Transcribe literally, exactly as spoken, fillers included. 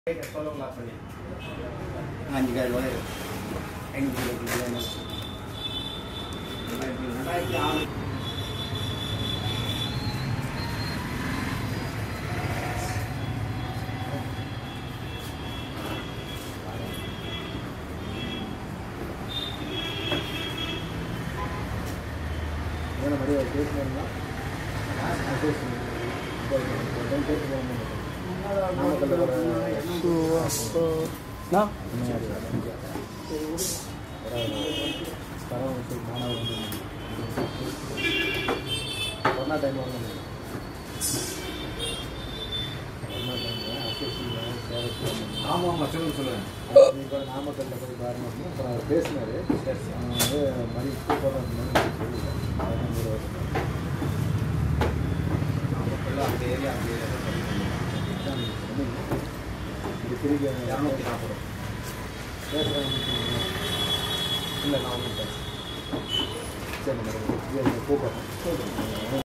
அஞ்சு கால் ரூபாய் ஐநூற்றி இருபத்தி ரெண்டாயிரத்தி ஆறு கொரோனா டைம் ஆமாம் ஆமாம் சொல்லுங்க சொல்லுங்கள் நீங்கள் நாமக்கல்ல போய் பாருங்க அப்புறம் அவர் பேசினார் வந்து மணி போடுறது நாமக்கல்ல அந்த ஏரியா அந்த ஏரியா இது திருப்பி இரநூத்தி நாற்பது பேசுகிறேன் இல்லை நான் ஒன்றும் பேசுகிறேன் சரி மேடம் கூப்பிட்றேன்